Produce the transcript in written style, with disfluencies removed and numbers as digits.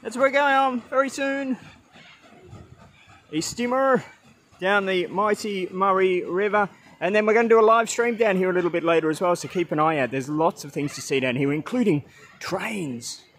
That's where we're going on very soon. A steamer down the mighty Murray River. And then we're going to do a live stream down here a little bit later as well, so keep an eye out. There's lots of things to see down here, including trains.